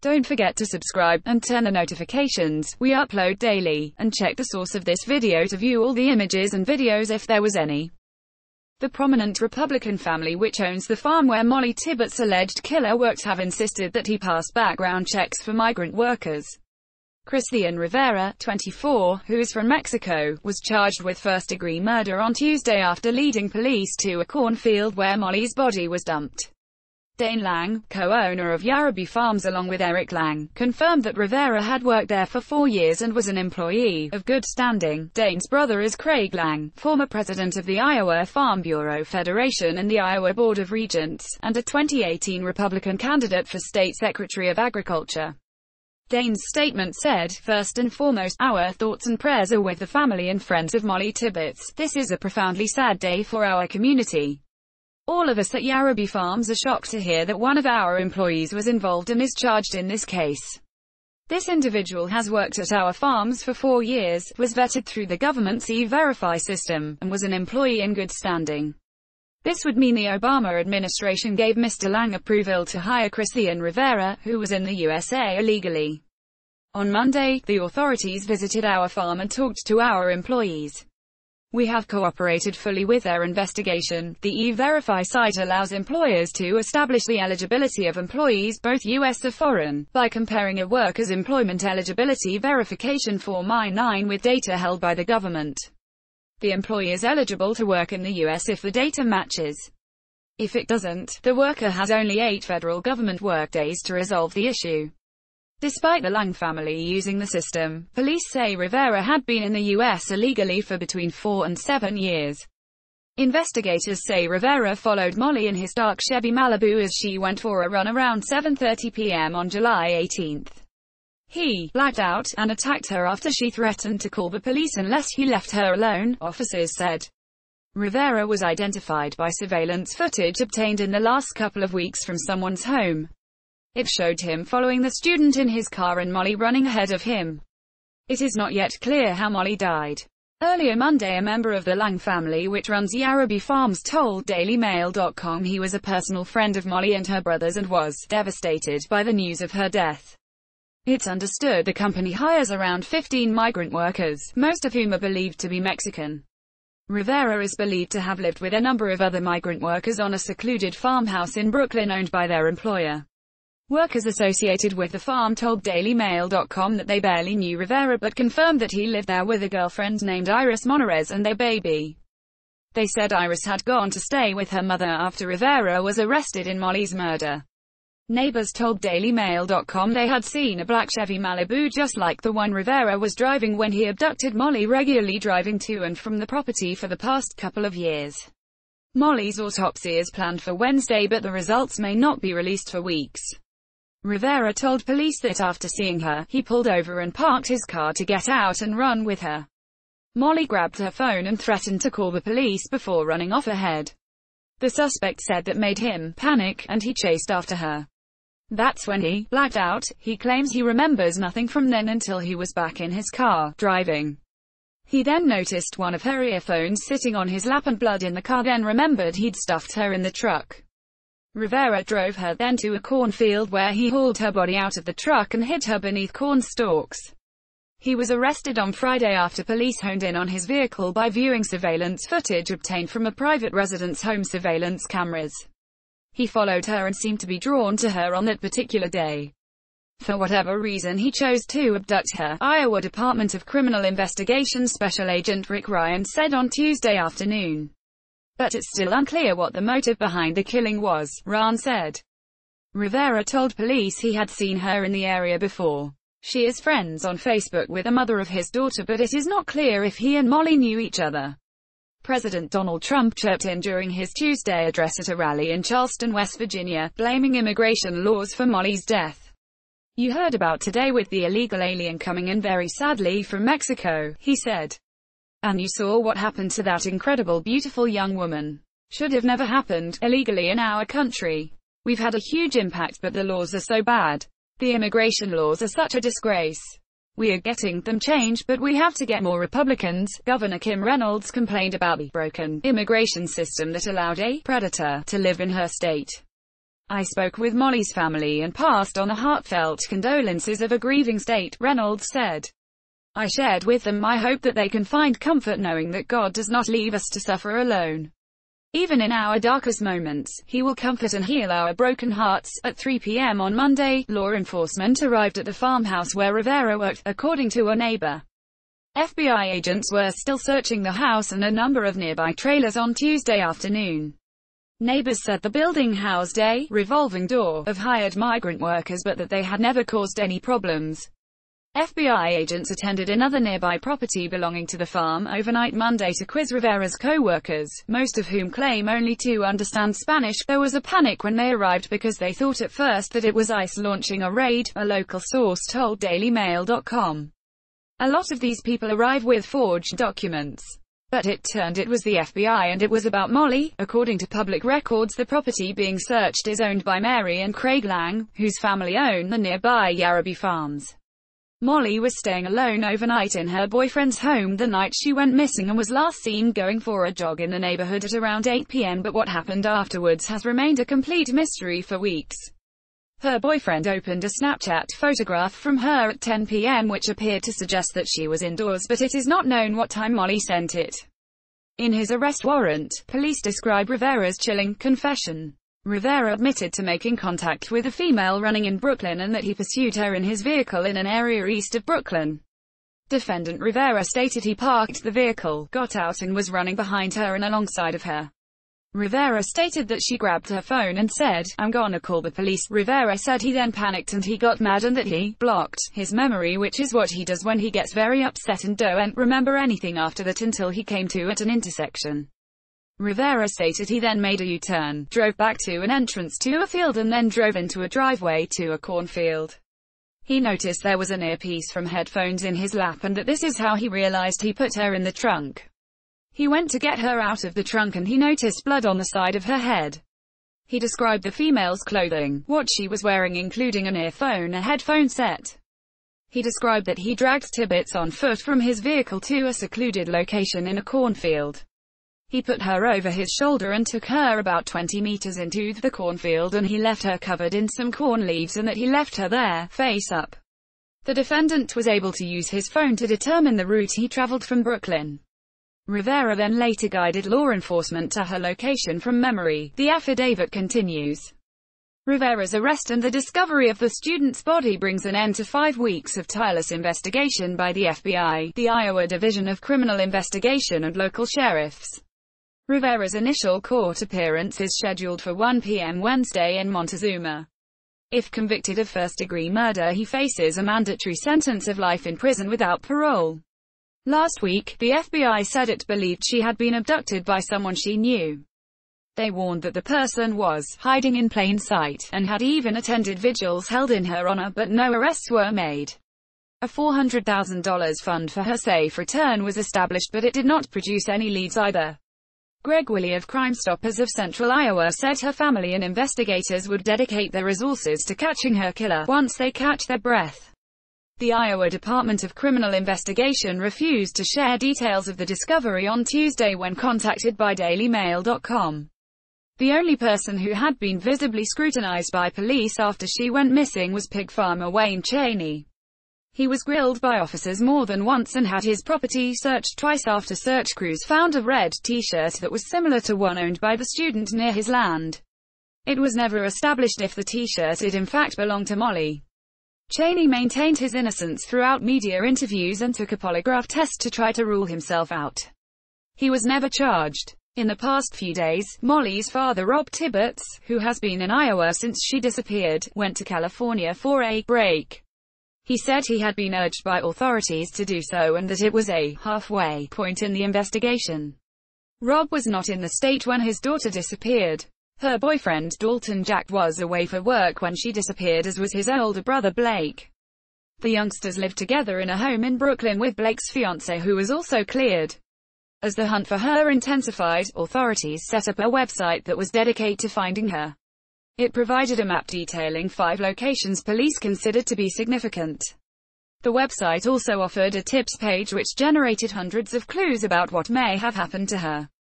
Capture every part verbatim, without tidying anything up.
Don't forget to subscribe, and turn on notifications. We upload daily. And check the source of this video to view all the images and videos if there was any. The prominent Republican family which owns the farm where Mollie Tibbetts' alleged killer worked have insisted that he pass background checks for migrant workers. Christhian Rivera, twenty-four, who is from Mexico, was charged with first-degree murder on Tuesday after leading police to a cornfield where Mollie's body was dumped. Dane Lang, co-owner of Yarrabee Farms along with Eric Lang, confirmed that Rivera had worked there for four years and was an employee of good standing. Dane's brother is Craig Lang, former president of the Iowa Farm Bureau Federation and the Iowa Board of Regents, and a twenty eighteen Republican candidate for state secretary of agriculture. Dane's statement said, "First and foremost, our thoughts and prayers are with the family and friends of Mollie Tibbetts. This is a profoundly sad day for our community. All of us at Yarrabee Farms are shocked to hear that one of our employees was involved and is charged in this case. This individual has worked at our farms for four years, was vetted through the government's E-Verify system, and was an employee in good standing." This would mean the Obama administration gave Mister Lang approval to hire Christhian Rivera, who was in the U S A illegally. On Monday, the authorities visited our farm and talked to our employees. "We have cooperated fully with their investigation." The E-Verify site allows employers to establish the eligibility of employees, both U S or foreign, by comparing a worker's employment eligibility verification form I nine with data held by the government. The employee is eligible to work in the U S if the data matches. If it doesn't, the worker has only eight federal government workdays to resolve the issue. Despite the Lang family using the system, police say Rivera had been in the U S illegally for between four and seven years. Investigators say Rivera followed Mollie in his dark Chevy Malibu as she went for a run around seven thirty p m on July eighteenth. He blacked out and attacked her after she threatened to call the police unless he left her alone, officers said. Rivera was identified by surveillance footage obtained in the last couple of weeks from someone's home. It showed him following the student in his car and Mollie running ahead of him. It is not yet clear how Mollie died. Earlier Monday, a member of the Lang family which runs Yarrabee Farms told Daily Mail dot com he was a personal friend of Mollie and her brothers and was devastated by the news of her death. It's understood the company hires around fifteen migrant workers, most of whom are believed to be Mexican. Rivera is believed to have lived with a number of other migrant workers on a secluded farmhouse in Brooklyn owned by their employer. Workers associated with the farm told Daily Mail dot com that they barely knew Rivera but confirmed that he lived there with a girlfriend named Iris Monarez and their baby. They said Iris had gone to stay with her mother after Rivera was arrested in Mollie's murder. Neighbors told Daily Mail dot com they had seen a black Chevy Malibu just like the one Rivera was driving when he abducted Mollie, regularly driving to and from the property for the past couple of years. Mollie's autopsy is planned for Wednesday, but the results may not be released for weeks. Rivera told police that after seeing her, he pulled over and parked his car to get out and run with her. Mollie grabbed her phone and threatened to call the police before running off ahead. The suspect said that made him panic, and he chased after her. That's when he blacked out. He claims he remembers nothing from then until he was back in his car, driving. He then noticed one of her earphones sitting on his lap and blood in the car, then remembered he'd stuffed her in the truck. Rivera drove her then to a cornfield where he hauled her body out of the truck and hid her beneath corn stalks. He was arrested on Friday after police honed in on his vehicle by viewing surveillance footage obtained from a private resident's home surveillance cameras. He followed her and seemed to be drawn to her on that particular day. For whatever reason he chose to abduct her, Iowa Department of Criminal Investigation Special Agent Rick Ryan said on Tuesday afternoon. But it's still unclear what the motive behind the killing was, Ryan said. Rivera told police he had seen her in the area before. She is friends on Facebook with the mother of his daughter, but it is not clear if he and Mollie knew each other. President Donald Trump chirped in during his Tuesday address at a rally in Charleston, West Virginia, blaming immigration laws for Mollie's death. "You heard about today with the illegal alien coming in very sadly from Mexico," he said. "And you saw what happened to that incredible, beautiful young woman. Should have never happened, illegally in our country. We've had a huge impact, but the laws are so bad. The immigration laws are such a disgrace. We are getting them changed, but we have to get more Republicans." Governor Kim Reynolds complained about the broken immigration system that allowed a predator to live in her state. "I spoke with Mollie's family and passed on the heartfelt condolences of a grieving state," Reynolds said. "I shared with them my hope that they can find comfort knowing that God does not leave us to suffer alone. Even in our darkest moments, He will comfort and heal our broken hearts." At three p m on Monday, law enforcement arrived at the farmhouse where Rivera worked, according to a neighbor. F B I agents were still searching the house and a number of nearby trailers on Tuesday afternoon. Neighbors said the building housed a revolving door of hired migrant workers but that they had never caused any problems. F B I agents attended another nearby property belonging to the farm overnight Monday to quiz Rivera's co-workers, most of whom claim only to understand Spanish. There was a panic when they arrived because they thought at first that it was ICE launching a raid, a local source told Daily Mail dot com. "A lot of these people arrive with forged documents. But it turned it was the F B I and it was about Mollie." According to public records, the property being searched is owned by Mary and Craig Lang, whose family own the nearby Yarrabee Farms. Mollie was staying alone overnight in her boyfriend's home the night she went missing and was last seen going for a jog in the neighborhood at around eight p m but what happened afterwards has remained a complete mystery for weeks. Her boyfriend opened a Snapchat photograph from her at ten p m which appeared to suggest that she was indoors, but it is not known what time Mollie sent it. In his arrest warrant, police describe Rivera's chilling confession. Rivera admitted to making contact with a female running in Brooklyn and that he pursued her in his vehicle in an area east of Brooklyn. Defendant Rivera stated he parked the vehicle, got out and was running behind her and alongside of her. Rivera stated that she grabbed her phone and said, "I'm gonna call the police." Rivera said he then panicked and he got mad and that he blocked his memory, which is what he does when he gets very upset, and don't remember anything after that until he came to at an intersection. Rivera stated he then made a U-turn, drove back to an entrance to a field and then drove into a driveway to a cornfield. He noticed there was an earpiece from headphones in his lap and that this is how he realized he put her in the trunk. He went to get her out of the trunk and he noticed blood on the side of her head. He described the female's clothing, what she was wearing including an earphone, a headphone set. He described that he dragged Tibbetts on foot from his vehicle to a secluded location in a cornfield. He put her over his shoulder and took her about twenty meters into the cornfield and he left her covered in some corn leaves and that he left her there, face up. The defendant was able to use his phone to determine the route he traveled from Brooklyn. Rivera then later guided law enforcement to her location from memory. The affidavit continues. Rivera's arrest and the discovery of the student's body brings an end to five weeks of tireless investigation by the F B I, the Iowa Division of Criminal Investigation and local sheriffs. Rivera's initial court appearance is scheduled for one p m Wednesday in Montezuma. If convicted of first-degree murder, he faces a mandatory sentence of life in prison without parole. Last week, the F B I said it believed she had been abducted by someone she knew. They warned that the person was hiding in plain sight, and had even attended vigils held in her honor, but no arrests were made. A four hundred thousand dollars fund for her safe return was established, but it did not produce any leads either. Greg Willie of Crime Stoppers of Central Iowa said her family and investigators would dedicate their resources to catching her killer once they catch their breath. The Iowa Department of Criminal Investigation refused to share details of the discovery on Tuesday when contacted by Daily Mail dot com. The only person who had been visibly scrutinized by police after she went missing was pig farmer Wayne Cheney. He was grilled by officers more than once and had his property searched twice after search crews found a red t-shirt that was similar to one owned by the student near his land. It was never established if the t-shirt did in fact belong to Mollie. Cheney maintained his innocence throughout media interviews and took a polygraph test to try to rule himself out. He was never charged. In the past few days, Mollie's father Rob Tibbetts, who has been in Iowa since she disappeared, went to California for a break. He said he had been urged by authorities to do so and that it was a halfway point in the investigation. Rob was not in the state when his daughter disappeared. Her boyfriend Dalton Jack was away for work when she disappeared, as was his older brother Blake. The youngsters lived together in a home in Brooklyn with Blake's fiancée, who was also cleared. As the hunt for her intensified, authorities set up a website that was dedicated to finding her. It provided a map detailing five locations police considered to be significant. The website also offered a tips page which generated hundreds of clues about what may have happened to her.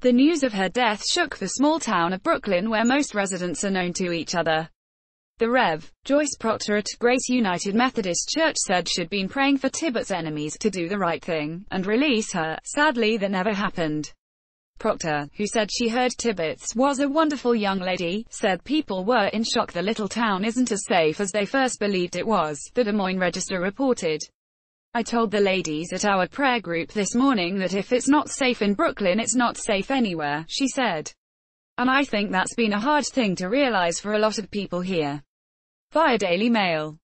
The news of her death shook the small town of Brooklyn where most residents are known to each other. The Rev. Joyce Proctor at Grace United Methodist Church said she'd been praying for Tibbett's enemies to do the right thing and release her. Sadly, that never happened. Proctor, who said she heard Tibbetts was a wonderful young lady, said people were in shock. The little town isn't as safe as they first believed it was, the Des Moines Register reported. I told the ladies at our prayer group this morning that if it's not safe in Brooklyn, it's not safe anywhere, she said. And I think that's been a hard thing to realize for a lot of people here. Via Daily Mail.